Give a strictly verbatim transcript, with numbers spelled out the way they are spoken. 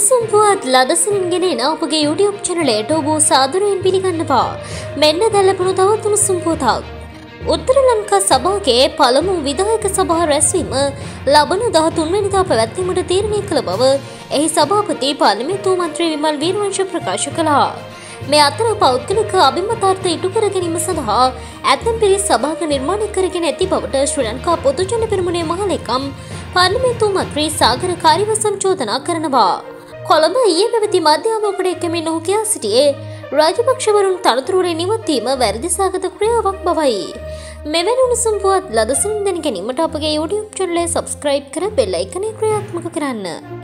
උණුසුම් පුවත් ලදසනින් ගෙනෙන අපගේ YouTube චැනලයට ඔබ සාදරයෙන් පිළිගන්නවා. මෙන්න දැන් ලැබුණු තවත් උණුසුම් පුවතක්. උත්තර ලංකා සභාවේ පළමු විධායක සභා රැස්වීම ලබන දහතුන් වෙනිදා පැවැත්වීමට තීරණය කළ බව එහි සභාපති පාර්ලිමේන්තු මන්ත්‍රී විමල් වීරවංශ ප්‍රකාශ කළා. මේ අතර පෞද්ගලික අභිමතාර්ථ ඉටු කර ගැනීම සඳහා ඇතැම් පිරිස් සභාව නිර්මාණය කරගෙන ඇති බවට ශ්‍රී ලංකා පොදුජන පෙරමුණේ මහලේකම් පාර්ලිමේන්තු මන්ත්‍රී සාගර කාර්යවසම් චෝදනා කරනවා. කොළඹ ඊයේ පැවති මධ්‍යාවෝපනයකමින් ඔහු කියා සිටියේ රාජපක්ෂවරුන් තනතුරුවලින් ඉවත්වීම වැරදි සාගත ක්‍රියාවක් බවයි. මෙවැනි උණුසුම් පුවත් ලදසනින් දැන ගැනීමට අපගේ YouTube චැනලය සබ්ස්ක්‍රයිබ් කර බෙල් අයිකනය ක්‍රියාත්මක කරන්න.